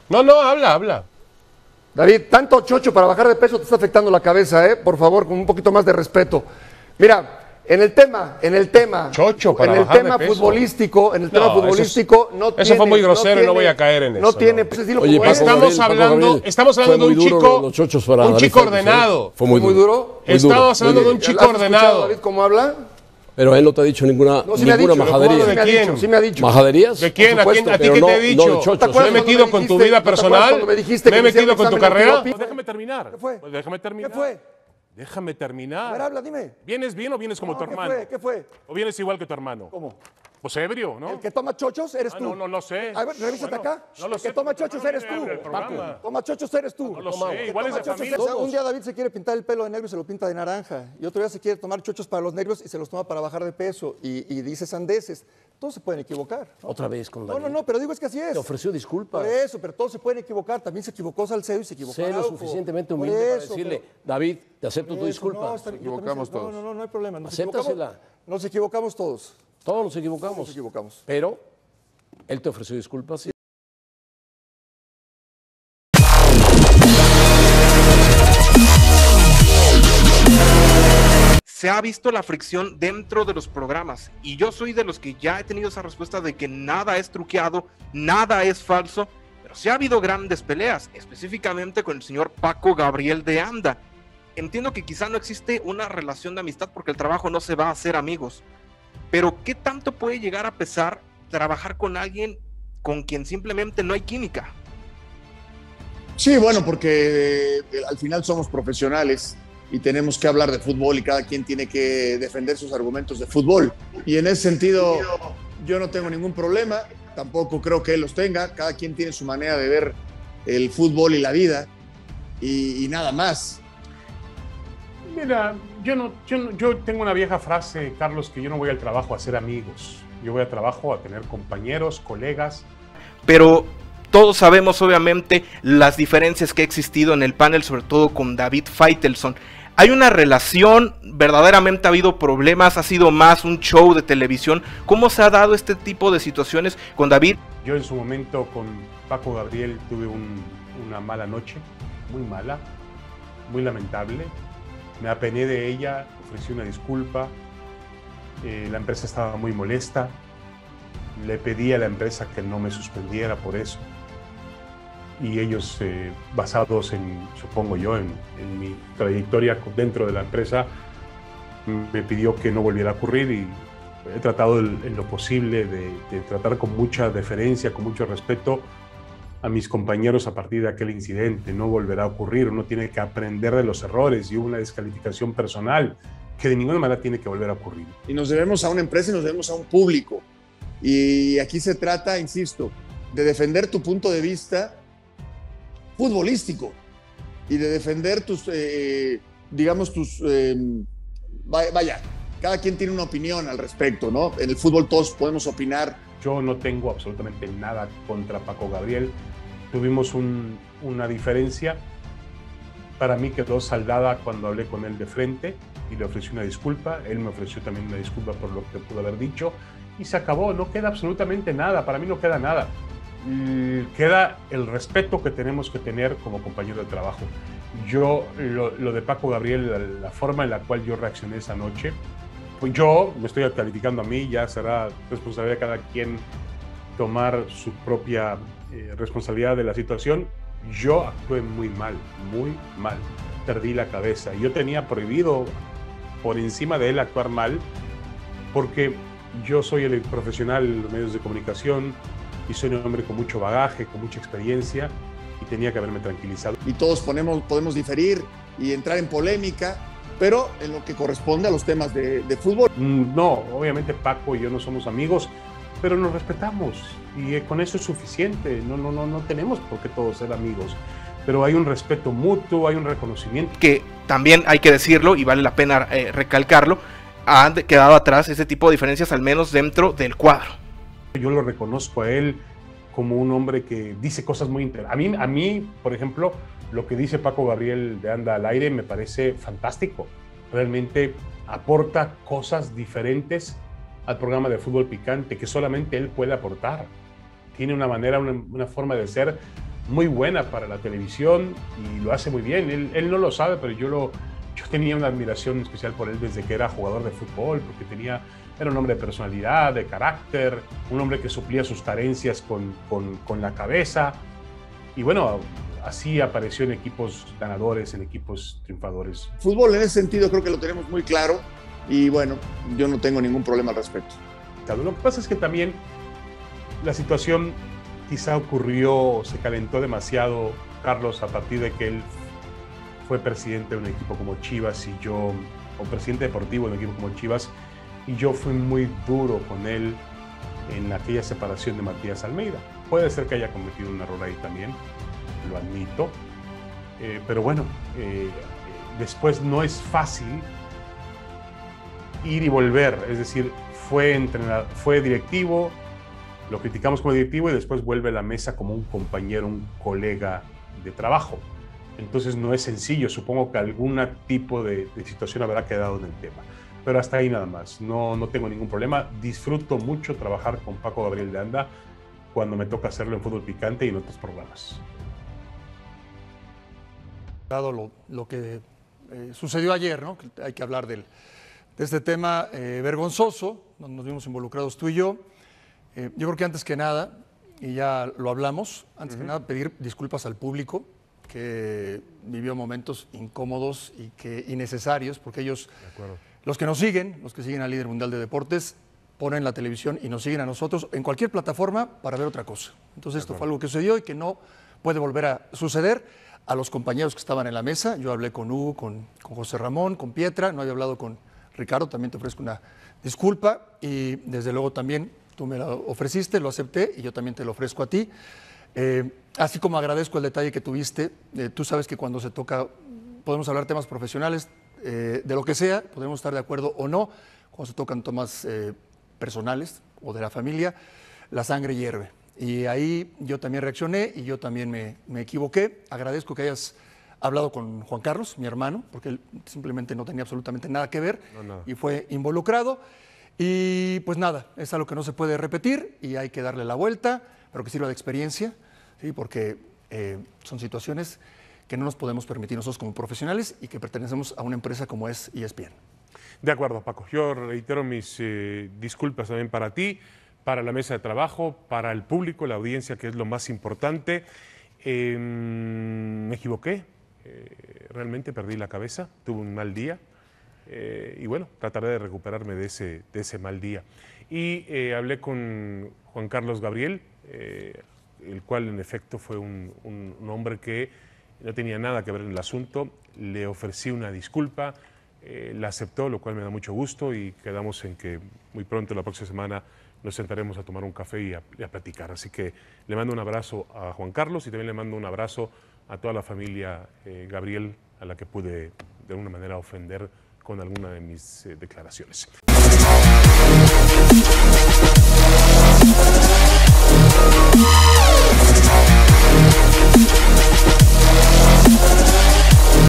No, no, habla. David, tanto chocho para bajar de peso te está afectando la cabeza, ¿eh? Por favor, con un poquito más de respeto. Mira, en el tema Chocho para bajar de peso. futbolístico, no tiene. Eso fue muy grosero y no voy a caer en eso. No tiene, pues dilo Oye, como es. estamos hablando de un chico ordenado. Fue muy duro. Estamos hablando de un chico ¿Has escuchado, ordenado. David, cómo habla? Pero él no te ha dicho ninguna majadería. ¿De quién? Sí me ha dicho. ¿Majaderías? ¿De quién? ¿A ti Pero qué no- te he dicho? no de chochos. ¿Me he metido con tu vida personal? cuando me dijiste ¿Me he que me hicieron metido con tu examen carrera? antidopaje? Déjame terminar. ¿Qué fue? Pues déjame terminar. ¿Qué fue? Déjame terminar. A ver, habla, dime. ¿Vienes bien o vienes como tu ¿Qué hermano? fue? ¿Qué fue? ¿O vienes igual que tu hermano? ¿Cómo? Pues ebrio, ¿no? ¿El que toma chochos eres tú? No lo sé. A ver, revísate Bueno, acá. no lo El sé, que toma porque chochos no eres viene tú. a ver el programa. Paco, toma chochos eres tú. No lo sé, igual es de Toma chochos familia. un día David se quiere pintar el pelo de negro y se lo pinta de naranja. Y otro día se quiere tomar chochos para los negros y se los toma para bajar de peso. Y dice sandeces. Todos se pueden equivocar, ¿no? Otra vez con David. No, pero digo es que así es. Te ofreció disculpas. Por eso, pero todos se pueden equivocar. También se equivocó Salcedo y se equivocó Sé lo Araujo. suficientemente Por humilde para eso, decirle, pero- David, te acepto tu Eso, disculpa. no, está bien, yo también sé- todos. No hay problema. Acéptasela. Nos equivocamos todos. Todos nos equivocamos. Nos equivocamos. Pero él te ofreció disculpas. Sí. Se ha visto la fricción dentro de los programas y yo soy de los que ya he tenido esa respuesta de que nada es truqueado, nada es falso, pero sí ha habido grandes peleas, específicamente con el señor Paco Gabriel de Anda. Entiendo que quizá no existe una relación de amistad porque el trabajo no se va a hacer amigos, pero ¿qué tanto puede llegar a pesar trabajar con alguien con quien simplemente no hay química? Sí, bueno, porque al final somos profesionales y tenemos que hablar de fútbol y cada quien tiene que defender sus argumentos de fútbol. Y en ese sentido yo no tengo ningún problema, tampoco creo que él los tenga, cada quien tiene su manera de ver el fútbol y la vida y nada más. Mira, yo tengo una vieja frase, Carlos, que yo no voy al trabajo a hacer amigos. Yo voy al trabajo a tener compañeros, colegas. Pero todos sabemos obviamente las diferencias que ha existido en el panel, sobre todo con David Faitelson. ¿Hay una relación? ¿Verdaderamente ha habido problemas? ¿Ha sido más un show de televisión? ¿Cómo se ha dado este tipo de situaciones con David? Yo en su momento con Paco Gabriel tuve una mala noche, muy mala, muy lamentable. Me apené de ella, ofrecí una disculpa. La empresa estaba muy molesta. Le pedí a la empresa que no me suspendiera por eso. Y ellos, basados en, supongo yo, en mi trayectoria dentro de la empresa, me pidió que no volviera a ocurrir y he tratado en lo posible de tratar con mucha deferencia, con mucho respeto a mis compañeros a partir de aquel incidente. No volverá a ocurrir, uno tiene que aprender de los errores y hubo una descalificación personal que de ninguna manera tiene que volver a ocurrir. Y nos debemos a una empresa y nos debemos a un público. Y aquí se trata, insisto, de defender tu punto de vista futbolístico y de defender tus, vaya, cada quien tiene una opinión al respecto, ¿no? En el fútbol todos podemos opinar. Yo no tengo absolutamente nada contra Paco Gabriel. Tuvimos una diferencia. Para mí quedó saldada cuando hablé con él de frente y le ofrecí una disculpa. Él me ofreció también una disculpa por lo que pudo haber dicho y se acabó. No queda absolutamente nada. Para mí no queda nada. Queda el respeto que tenemos que tener como compañero de trabajo. Yo, lo de Paco Gabriel, la forma en la cual yo reaccioné esa noche, pues yo me estoy calificando a mí, ya será responsabilidad de cada quien tomar su propia responsabilidad de la situación. Yo actué muy mal, perdí la cabeza. Yo tenía prohibido por encima de él actuar mal porque yo soy el profesional en los medios de comunicación y soy un hombre con mucho bagaje, con mucha experiencia y tenía que haberme tranquilizado. Y todos podemos diferir y entrar en polémica, pero en lo que corresponde a los temas de fútbol. No, obviamente Paco y yo no somos amigos, pero nos respetamos y con eso es suficiente. No tenemos por qué todos ser amigos, pero hay un respeto mutuo, hay un reconocimiento. Que también hay que decirlo y vale la pena recalcarlo, han quedado atrás ese tipo de diferencias, al menos dentro del cuadro. Yo lo reconozco a él como un hombre que dice cosas muy interesantes. A mí, por ejemplo, lo que dice Paco Gabriel de Anda al Aire me parece fantástico. Realmente aporta cosas diferentes al programa de Fútbol Picante que solamente él puede aportar. Tiene una manera, una forma de ser muy buena para la televisión y lo hace muy bien. Él no lo sabe, pero yo tenía una admiración especial por él desde que era jugador de fútbol, porque era un hombre de personalidad, de carácter, un hombre que suplía sus carencias con la cabeza. Y bueno, así apareció en equipos ganadores, en equipos triunfadores. Fútbol en ese sentido creo que lo tenemos muy claro y bueno, yo no tengo ningún problema al respecto. Lo que pasa es que también la situación quizá ocurrió, se calentó demasiado, Carlos, a partir de que él fue presidente de un equipo como Chivas o presidente deportivo de un equipo como Chivas, y yo fui muy duro con él en aquella separación de Matías Almeida. Puede ser que haya cometido un error ahí también, lo admito, pero bueno, después no es fácil ir y volver, es decir, fue directivo, lo criticamos como directivo y después vuelve a la mesa como un compañero, un colega de trabajo. Entonces no es sencillo, supongo que algún tipo de situación habrá quedado en el tema. Pero hasta ahí nada más, no tengo ningún problema. Disfruto mucho trabajar con Paco Gabriel de Anda cuando me toca hacerlo en Fútbol Picante y en otros programas. Dado lo que sucedió ayer, ¿no? Hay que hablar de este tema vergonzoso, donde nos vimos involucrados tú y yo. Yo creo que antes que nada, y ya lo hablamos, antes que nada pedir disculpas al público que vivió momentos incómodos y innecesarios, porque ellos, los que siguen al líder mundial de deportes, ponen la televisión y nos siguen a nosotros en cualquier plataforma para ver otra cosa. Entonces esto fue algo que sucedió y que no puede volver a suceder. A los compañeros que estaban en la mesa, yo hablé con Hugo, con José Ramón, con Pietra, no había hablado con Ricardo, también te ofrezco una disculpa y desde luego también tú me lo ofreciste, lo acepté y yo también te lo ofrezco a ti. Así como agradezco el detalle que tuviste, tú sabes que cuando se toca, podemos hablar temas profesionales, de lo que sea, podemos estar de acuerdo o no, cuando se tocan temas personales o de la familia, la sangre hierve. Y ahí yo también reaccioné y yo también me equivoqué. Agradezco que hayas hablado con Juan Carlos, mi hermano, porque él simplemente no tenía absolutamente nada que ver y fue involucrado. Y pues nada, es algo que no se puede repetir y hay que darle la vuelta, pero que sirva de experiencia, ¿sí? Porque son situaciones que no nos podemos permitir nosotros como profesionales y que pertenecemos a una empresa como es ESPN. De acuerdo, Paco. Yo reitero mis disculpas también para ti, para la mesa de trabajo, para el público, la audiencia, que es lo más importante. Me equivoqué, realmente perdí la cabeza, tuve un mal día y bueno, trataré de recuperarme de ese mal día. Y hablé con Juan Carlos Gabriel, el cual en efecto fue un hombre que no tenía nada que ver en el asunto. Le ofrecí una disculpa, la aceptó, lo cual me da mucho gusto y quedamos en que muy pronto, la próxima semana, nos sentaremos a tomar un café y a platicar. Así que le mando un abrazo a Juan Carlos y también le mando un abrazo a toda la familia Gabriel, a la que pude de alguna manera ofender con alguna de mis declaraciones.